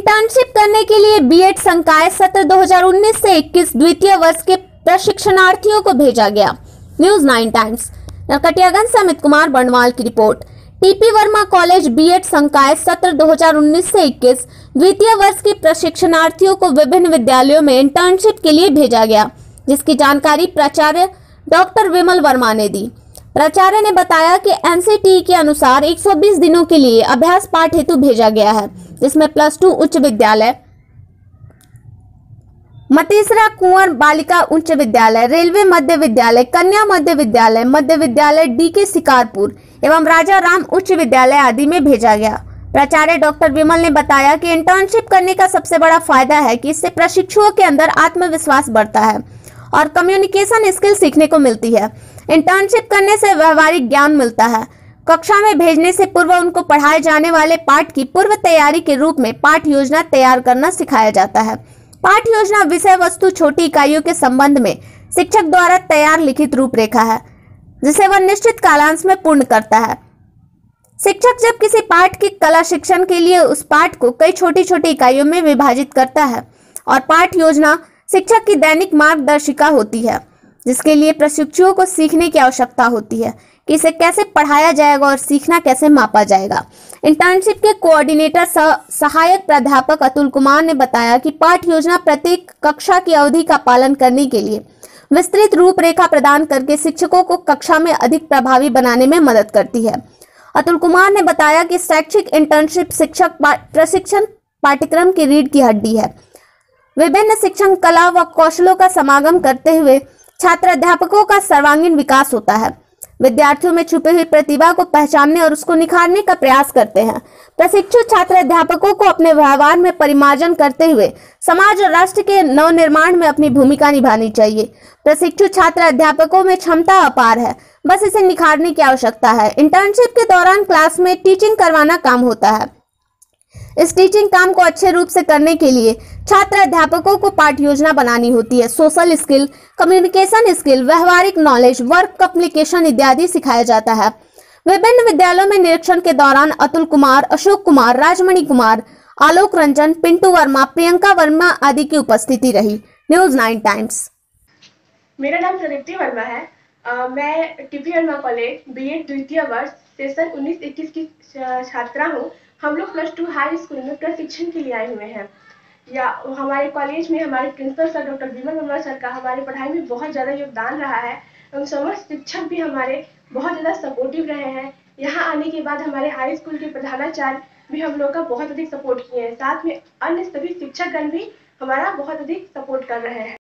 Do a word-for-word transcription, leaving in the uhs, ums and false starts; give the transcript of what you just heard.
Internship करने के लिए बीएड संकाय सत्र दो हज़ार उन्नीस से इक्कीस द्वितीय वर्ष के प्रशिक्षणार्थियों को भेजा गया। न्यूज नाइन टाइम्स नरकटियागंज से अमित कुमार बंडवाल की रिपोर्ट। टीपी वर्मा कॉलेज बीएड संकाय सत्र दो हज़ार उन्नीस से इक्कीस द्वितीय वर्ष के प्रशिक्षणार्थियों को विभिन्न विद्यालयों में इंटर्नशिप के लिए भेजा गया, जिसकी जानकारी प्राचार्य डॉक्टर विमल वर्मा ने दी। प्राचार्य ने बताया कि एनसीटीई के अनुसार एक सौ बीस दिनों के लिए अभ्यास पाठ हेतु भेजा गया है, जिसमें प्लस टू उच्च विद्यालय, मतीसरा कुंवर बालिका उच्च विद्यालय, रेलवे मध्य विद्यालय, कन्या मध्य विद्यालय, मध्य विद्यालय डीके शिकारपुर एवं राजा राम उच्च विद्यालय आदि में भेजा गया। प्राचार्य डॉक्टर विमल ने बताया कि इंटर्नशिप करने का सबसे बड़ा फायदा है कि इससे प्रशिक्षुओं के अंदर आत्मविश्वास बढ़ता है और कम्युनिकेशन स्किल सीखने को मिलती है। इंटर्नशिप करने से व्यवहारिक ज्ञान मिलता है। कक्षा में भेजने से पूर्व उनको पढ़ाए जाने वाले पाठ की पूर्व तैयारी के रूप में पाठ योजना तैयार करना सिखाया जाता है। पाठ योजना विषय वस्तु छोटी इकाइयों के संबंध में शिक्षक द्वारा तैयार लिखित रूपरेखा है, जिसे वह निश्चित कालांश में पूर्ण करता है। शिक्षक जब किसी पाठ की कला शिक्षण के लिए उस पाठ को कई छोटी छोटी इकाइयों में विभाजित करता है और पाठ योजना शिक्षक की दैनिक मार्गदर्शिका होती है, जिसके लिए प्रशिक्षुओं को सीखने की आवश्यकता होती है कि इसे कैसे पढ़ाया जाएगा और सीखना कैसे मापा जाएगा। इंटर्नशिप के कोऑर्डिनेटर सह, सहायक प्राध्यापक अतुल कुमार ने बताया कि पाठ योजना प्रत्येक कक्षा की अवधि का पालन करने के लिए विस्तृत रूपरेखा प्रदान करके शिक्षकों को कक्षा में अधिक प्रभावी बनाने में मदद करती है। अतुल कुमार ने बताया कि शैक्षिक इंटर्नशिप शिक्षक प्रशिक्षण पाठ्यक्रम की रीढ़ की हड्डी है। विभिन्न शिक्षण कला व कौशलों का समागम करते हुए छात्र अध्यापकों का सर्वांगीण विकास होता है। विद्यार्थियों में छुपी हुई प्रतिभा को पहचानने और उसको निखारने का प्रयास करते हैं। प्रशिक्षु छात्र अध्यापकों को अपने व्यवहार में परिमार्जन करते हुए समाज और राष्ट्र के नवनिर्माण में अपनी भूमिका निभानी चाहिए। प्रशिक्षु छात्र अध्यापकों में क्षमता अपार है, बस इसे निखारने की आवश्यकता है। इंटर्नशिप के दौरान क्लास में टीचिंग करवाना काम होता है। इस टीचिंग काम को अच्छे रूप से करने के लिए छात्र अध्यापकों को पाठ योजना बनानी होती है। सोशल स्किल, कम्युनिकेशन स्किल, व्यवहारिक नॉलेज, वर्क एप्लीकेशन इत्यादि सिखाया जाता है। विभिन्न विद्यालयों में निरीक्षण के दौरान अतुल कुमार, अशोक कुमार, राजमणि कुमार, आलोक रंजन, पिंटू वर्मा, प्रियंका वर्मा आदि की उपस्थिति रही। News nine times. मेरा नाम प्रदीप्ति वर्मा है। आ, मैं टीपी वर्मा कॉलेज बीएड द्वितीय वर्ष सेशन उन्नीस इक्कीस की छात्रा हूँ। हम लोग प्लस टू हाई स्कूल में प्रशिक्षण के लिए आए हुए हैं। या हमारे कॉलेज में हमारे principal sir doctor Vimal Verma sir का हमारे पढ़ाई में बहुत ज़्यादा योगदान रहा है एवं समस्त शिक्षक भी हमारे बहुत ज़्यादा सपोर्टिव रहे हैं। यहाँ आने के बाद हमारे हाई स्कूल के प्रधानाचार्य भी हम लोग का बहुत अधिक सपोर्ट किए हैं। साथ में अन्य सभी शिक्षकगण भी हमारा बहुत अधिक सपोर्ट कर रहे हैं।